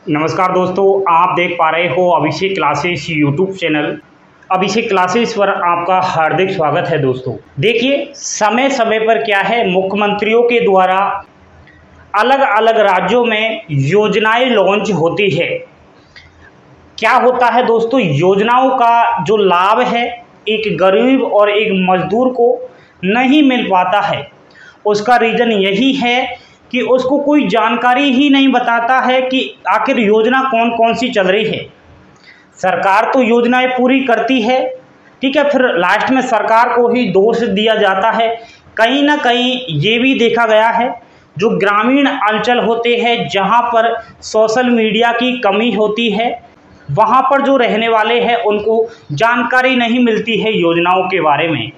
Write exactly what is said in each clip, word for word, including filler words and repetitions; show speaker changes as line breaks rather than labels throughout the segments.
नमस्कार दोस्तों, आप देख पा रहे हो Abhishek classes YouTube channel. Abhishek classes पर आपका हार्दिक स्वागत है। दोस्तों देखिए, समय समय पर क्या है, मुख्यमंत्रियों के द्वारा अलग अलग राज्यों में योजनाएं लॉन्च होती है। क्या होता है दोस्तों, योजनाओं का जो लाभ है एक गरीब और एक मजदूर को नहीं मिल पाता है। उसका रीज़न यही है कि उसको कोई जानकारी ही नहीं बताता है कि आखिर योजना कौन कौन सी चल रही है। सरकार तो योजनाएं पूरी करती है, ठीक है, फिर लास्ट में सरकार को ही दोष दिया जाता है। कहीं ना कहीं ये भी देखा गया है, जो ग्रामीण अंचल होते हैं जहां पर सोशल मीडिया की कमी होती है, वहां पर जो रहने वाले हैं उनको जानकारी नहीं मिलती है योजनाओं के बारे में।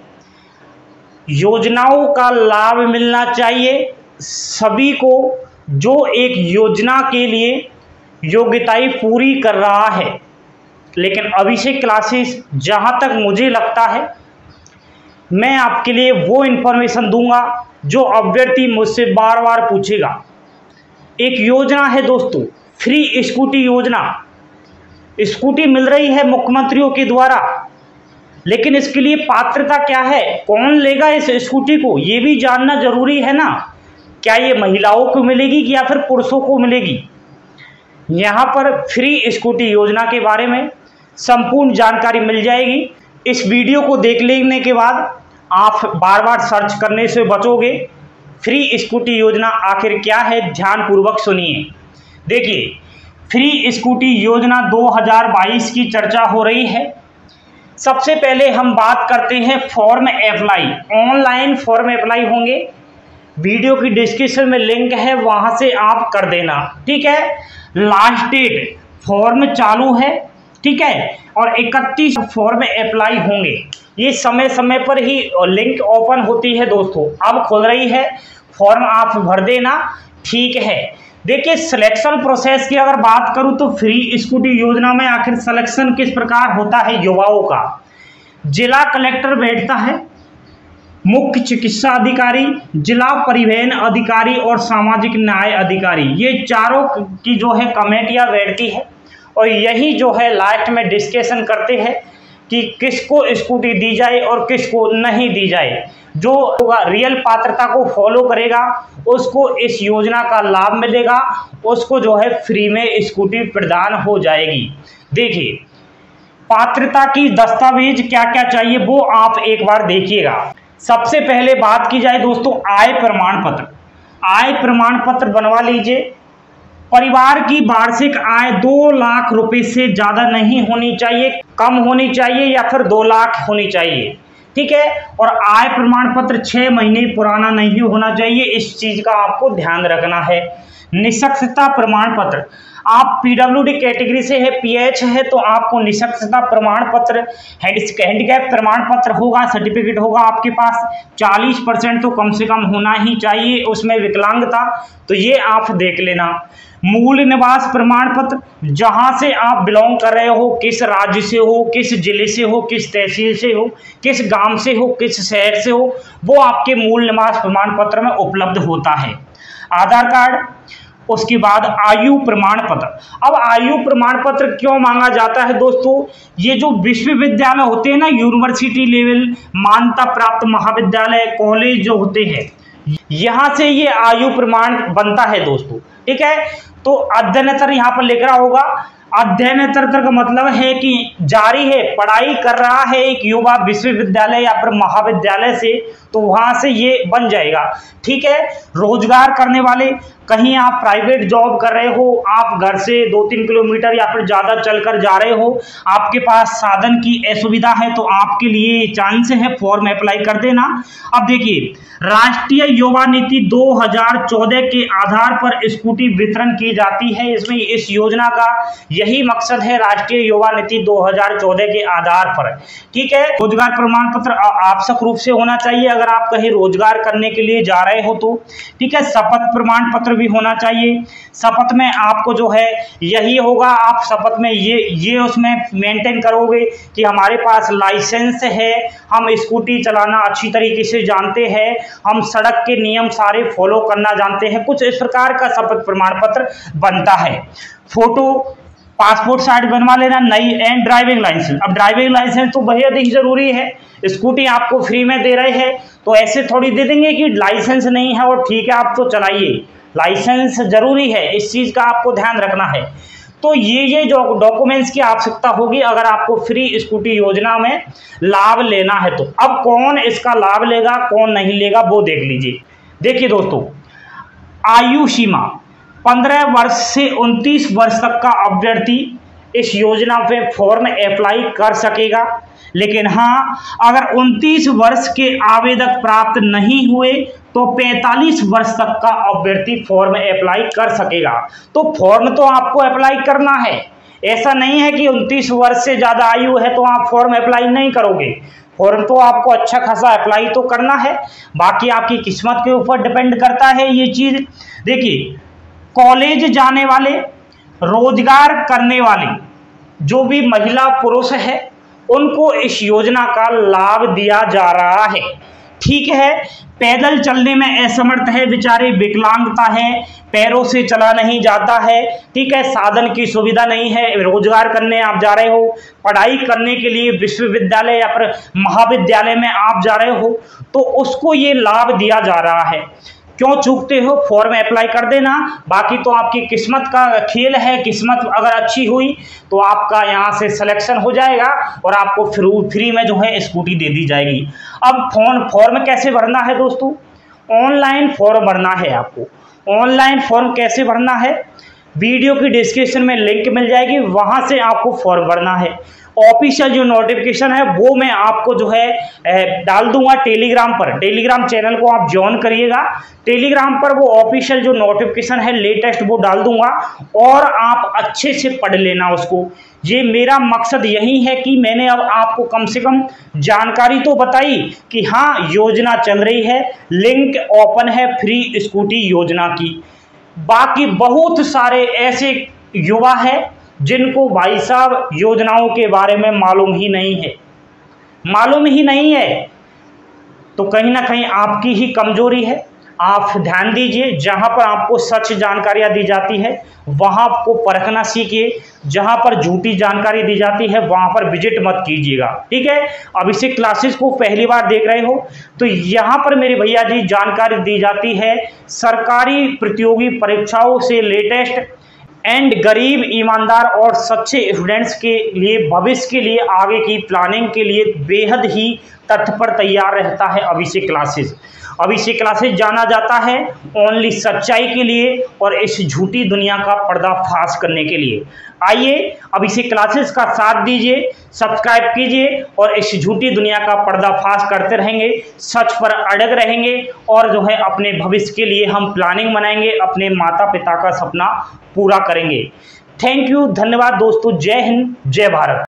योजनाओं का लाभ मिलना चाहिए सभी को जो एक योजना के लिए योग्यताएं पूरी कर रहा है। लेकिन अभिषेक क्लासेस जहां तक मुझे लगता है, मैं आपके लिए वो इन्फॉर्मेशन दूंगा जो अभ्यर्थी मुझसे बार बार पूछेगा। एक योजना है दोस्तों, फ्री स्कूटी योजना। स्कूटी मिल रही है मुख्यमंत्रियों के द्वारा, लेकिन इसके लिए पात्रता क्या है, कौन लेगा इस स्कूटी को, ये भी जानना जरूरी है ना। क्या ये महिलाओं को मिलेगी या फिर पुरुषों को मिलेगी। यहाँ पर फ्री स्कूटी योजना के बारे में संपूर्ण जानकारी मिल जाएगी। इस वीडियो को देख लेने के बाद आप बार बार सर्च करने से बचोगे। फ्री स्कूटी योजना आखिर क्या है, ध्यानपूर्वक सुनिए। देखिए, फ्री स्कूटी योजना दो हज़ार बाईस की चर्चा हो रही है। सबसे पहले हम बात करते हैं form apply. Online form apply होंगे। वीडियो की डिस्क्रिप्शन में लिंक है, वहां से आप कर देना, ठीक है। लास्ट डेट फॉर्म चालू है, ठीक है, और इकतीस फॉर्म अप्लाई होंगे। ये समय समय पर ही लिंक ओपन होती है दोस्तों, अब खुल रही है, फॉर्म आप भर देना, ठीक है। देखिए, सिलेक्शन प्रोसेस की अगर बात करूं तो फ्री स्कूटी योजना में आखिर सिलेक्शन किस प्रकार होता है युवाओं का। जिला कलेक्टर बैठता है, मुख्य चिकित्सा अधिकारी, जिला परिवहन अधिकारी और सामाजिक न्याय अधिकारी, ये चारों की जो है कमेटियां बैठती है और यही जो है लास्ट में डिस्कशन करते हैं कि किसको स्कूटी दी जाए और किसको नहीं दी जाए। जो रियल पात्रता को फॉलो करेगा उसको इस योजना का लाभ मिलेगा, उसको जो है फ्री में स्कूटी प्रदान हो जाएगी। देखिए, पात्रता की दस्तावेज क्या क्या चाहिए वो आप एक बार देखिएगा। सबसे पहले बात की जाए दोस्तों, आय प्रमाण पत्र। आय प्रमाण पत्र बनवा लीजिए। परिवार की वार्षिक आय दो लाख रुपए से ज्यादा नहीं होनी चाहिए, कम होनी चाहिए या फिर दो लाख होनी चाहिए, ठीक है। और आय प्रमाण पत्र छह महीने पुराना नहीं होना चाहिए, इस चीज का आपको ध्यान रखना है। निष्पक्षता प्रमाण पत्र, आप पीडब्ल्यूडी कैटेगरी से है, पीएच है, तो आपको निष्पक्षता प्रमाण पत्र, हैंडीकैप प्रमाण पत्र होगा, सर्टिफिकेट होगा आपके पास। चालीस परसेंट तो कम से कम होना ही चाहिए उसमें विकलांगता, तो ये आप देख लेना। मूल निवास प्रमाण पत्र, जहां से आप बिलोंग कर रहे हो, किस राज्य से हो, किस जिले से हो, किस तहसील से हो, किस गांव से हो, किस शहर से हो, वो आपके मूल निवास प्रमाण पत्र में उपलब्ध होता है। आधार कार्ड, उसके बाद आयु प्रमाण पत्र। अब आयु प्रमाण पत्र क्यों मांगा जाता है दोस्तों, ये जो विश्वविद्यालय होते हैं ना, यूनिवर्सिटी लेवल मान्यता प्राप्त महाविद्यालय कॉलेज जो होते हैं, यहां से ये आयु प्रमाण बनता है दोस्तों, ठीक है। तो अध्ययनेतर यहाँ पर लिख रहा होगा, अध्ययनेतर का मतलब है कि जारी है, पढ़ाई कर रहा है एक युवा विश्वविद्यालय या फिर महाविद्यालय से, तो वहां से ये बन जाएगा, ठीक है। रोजगार करने वाले, कहीं आप प्राइवेट जॉब कर रहे हो, आप घर से दो तीन किलोमीटर या फिर ज्यादा चलकर जा रहे हो, आपके पास साधन की असुविधा है, तो आपके लिए चांस है, फॉर्म अप्लाई कर देना। अब देखिए, राष्ट्रीय युवा नीति दो हज़ार चौदह के आधार पर स्कूटी वितरण की जाती है। इसमें इस योजना का यही मकसद है राष्ट्रीय युवा नीति दो हज़ार चौदह के आधार पर। ठीक है, रोजगार प्रमाण पत्र आवश्यक रूप से होना चाहिए अगर आप कहीं रोजगार करने के लिए जा रहे हो तो। ठीक है, शपथ प्रमाण पत्र भी होना चाहिए। शपथ में आपको जो है यही होगा, आप शपथ में ये ये उसमें मेंटेन करोगे कि हमारे पास लाइसेंस है, हम स्कूटी चलाना अच्छी तरीके से जानते हैं, हम सड़क के नियम सारे फॉलो करना जानते हैं, कुछ इस प्रकार का शपथ प्रमाण पत्र बनता है। फोटो पासपोर्ट साइज बनवा लेना, नई एंड ड्राइविंग लाइसेंस। अब ड्राइविंग लाइसेंस तो बेहद ही जरूरी है, स्कूटी आपको फ्री में दे रहे हैं तो ऐसे थोड़ी दे देंगे कि लाइसेंस नहीं है और ठीक है आप तो चलाइए, लाइसेंस जरूरी है, इस चीज़ का आपको ध्यान रखना है। तो ये ये जो डॉक्यूमेंट्स की आवश्यकता होगी अगर आपको फ्री स्कूटी योजना में लाभ लेना है तो। अब कौन इसका लाभ लेगा कौन नहीं लेगा वो देख लीजिए। देखिए दोस्तों, आयु सीमा पंद्रह वर्ष से उनतीस वर्ष तक का अभ्यर्थी इस योजना पे फॉर्म अप्लाई कर सकेगा। लेकिन हाँ, अगर उनतीस वर्ष के आवेदक प्राप्त नहीं हुए तो पैंतालीस वर्ष तक का अभ्यर्थी फॉर्म अप्लाई कर सकेगा। तो फॉर्म तो आपको अप्लाई करना है, ऐसा नहीं है कि उनतीस वर्ष से ज़्यादा आयु है तो आप फॉर्म अप्लाई नहीं करोगे। फॉर्म तो आपको अच्छा खासा अप्लाई तो करना है, बाकी आपकी किस्मत के ऊपर डिपेंड करता है ये चीज़। देखिए, कॉलेज जाने वाले, रोजगार करने वाले जो भी महिला पुरुष है उनको इस योजना का लाभ दिया जा रहा है। ठीक है, पैदल चलने में असमर्थ है बेचारे, विकलांगता है, पैरों से चला नहीं जाता है, ठीक है, साधन की सुविधा नहीं है, रोजगार करने आप जा रहे हो, पढ़ाई करने के लिए विश्वविद्यालय या फिर महाविद्यालय में आप जा रहे हो तो उसको ये लाभ दिया जा रहा है। क्यों चूकते हो, फॉर्म अप्लाई कर देना, बाकी तो आपकी किस्मत का खेल है। किस्मत अगर अच्छी हुई तो आपका यहाँ से सिलेक्शन हो जाएगा और आपको फ्री में जो है स्कूटी दे दी जाएगी। अब फॉर्म फॉर्म कैसे भरना है दोस्तों, ऑनलाइन फॉर्म भरना है आपको। ऑनलाइन फॉर्म कैसे भरना है, वीडियो की डिस्क्रिप्शन में लिंक मिल जाएगी, वहाँ से आपको फॉर्म भरना है। ऑफिशियल जो नोटिफिकेशन है वो मैं आपको जो है डाल दूंगा टेलीग्राम पर, टेलीग्राम चैनल को आप ज्वाइन करिएगा, टेलीग्राम पर वो ऑफिशियल जो नोटिफिकेशन है लेटेस्ट वो डाल दूंगा और आप अच्छे से पढ़ लेना उसको। ये मेरा मकसद यही है कि मैंने अब आपको कम से कम जानकारी तो बताई कि हाँ योजना चल रही है, लिंक ओपन है फ्री स्कूटी योजना की। बाकी बहुत सारे ऐसे युवा है जिनको भाई साहब योजनाओं के बारे में मालूम ही नहीं है, मालूम ही नहीं है, तो कहीं ना कहीं आपकी ही कमजोरी है। आप ध्यान दीजिए, जहां पर आपको सच जानकारियां दी जाती है वहां आपको परखना सीखिए, जहां पर झूठी जानकारी दी जाती है वहां पर विजिट मत कीजिएगा। ठीक है, अब इसे क्लासेस को पहली बार देख रहे हो तो यहां पर मेरे भैया जी जानकारी दी जाती है सरकारी प्रतियोगी परीक्षाओं से लेटेस्ट एंड गरीब, ईमानदार और सच्चे स्टूडेंट्स के लिए, भविष्य के लिए, आगे की प्लानिंग के लिए बेहद ही तत्पर तैयार रहता है अभिषेक क्लासेस। अभिषेक क्लासेस जाना जाता है ओनली सच्चाई के लिए और इस झूठी दुनिया का पर्दाफाश करने के लिए। आइए अभिषेक क्लासेस का साथ दीजिए, सब्सक्राइब कीजिए और इस झूठी दुनिया का पर्दाफाश करते रहेंगे, सच पर अड़ग रहेंगे और जो है अपने भविष्य के लिए हम प्लानिंग बनाएंगे, अपने माता पिता का सपना पूरा करेंगे। थैंक यू, धन्यवाद दोस्तों, जय हिंद, जय भारत।